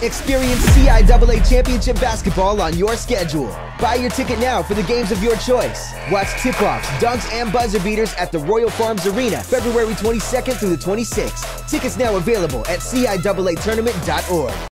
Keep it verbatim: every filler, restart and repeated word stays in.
Experience C I A A Championship basketball on your schedule. Buy your ticket now for the games of your choice. Watch tip-offs, dunks, and buzzer beaters at the Royal Farms Arena, February twenty-second through the twenty-sixth. Tickets now available at C I A A tournament dot org.